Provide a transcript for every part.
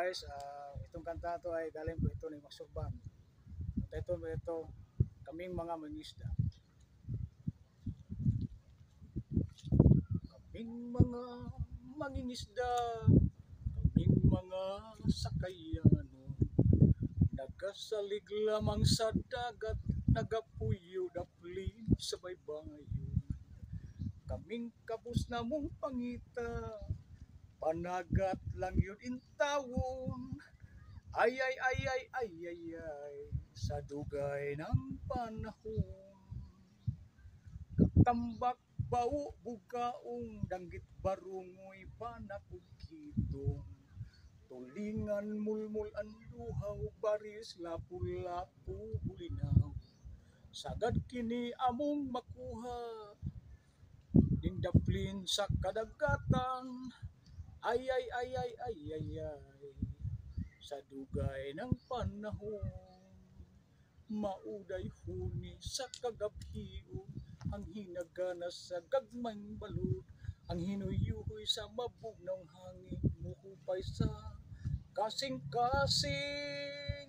guys, itong kanta to ay galing po ito ni Maksubang. Ang title mo ito, Kaming Mga Mangisda. Kaming mga mangingisda, kaming mga sakayano, nagasalig lamang sa dagat, nagapuyo daplin sa baybayon. Kaming kabus na mong pangita, panagat lang yun intawon. Ay ay ay ay ay ay ay sa dugay ng panahon. Tambak bau bugaong danggit barungoy panakukitong. Tulingan mulmul ang luhaw baris lapu-lapu bulinaw. Sagad kini among makuha ning daplin sa kadagatan. Ay ay ay ay ay ay ay sa dugay ng panahon. Mauday huni sa kagabhion, ang hinagana sa gagmang balod, ang hinuyuhoy sa mabugnong hangin, muhupay sa kasing-kasing.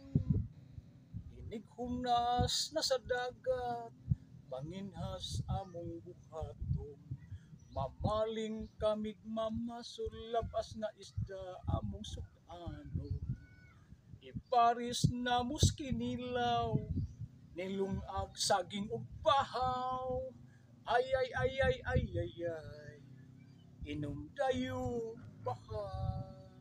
Inighunas na sa dagat, manginhas among buhaton, mamaling kamig mamasulabas nga isda among sukano. Iparis na muskinilaw, nilungag saging ug bahaw. Ay ay ay ay ay ay ay, inom dayo bahaw.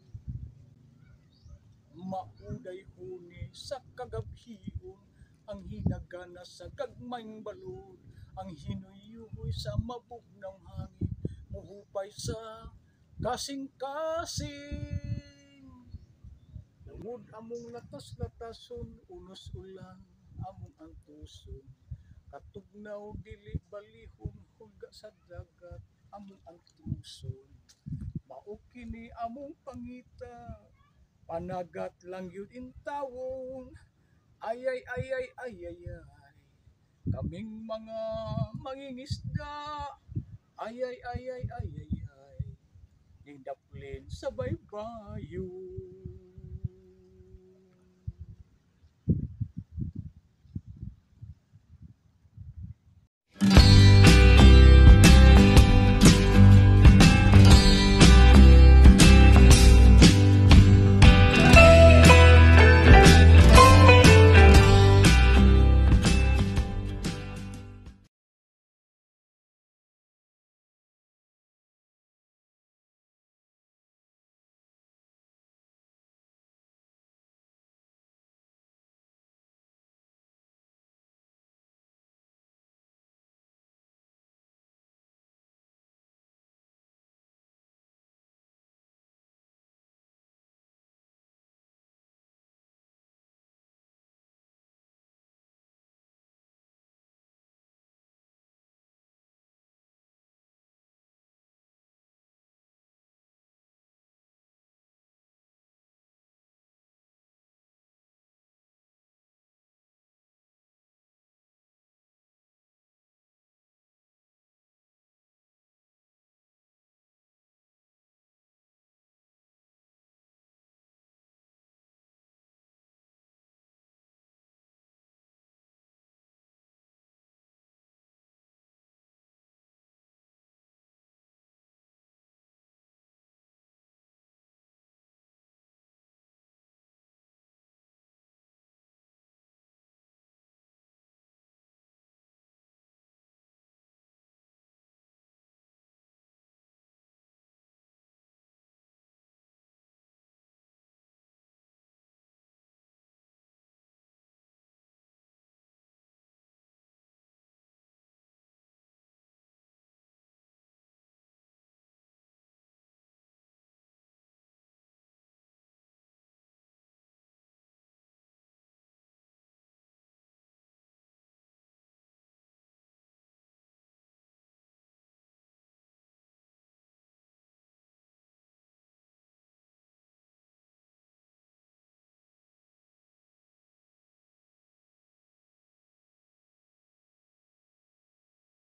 Mauday huni sa kagabhion, ang hinagana sa gagmayng balod, ang hinuyuhoy sa mabugnang hangin, muhupay sa kasing-kasing. Tungod among latas-latason, unos ulan among antuson, katugnaw dili balihon, hulga sa dagat among antuson. Mao kini among pangita, panagat lang yun intawon. Ay ay ay ay ay ay ay, kaming mga mangingisda. Ay ay ay ay ay ay ay, ning daplin sa baybayon.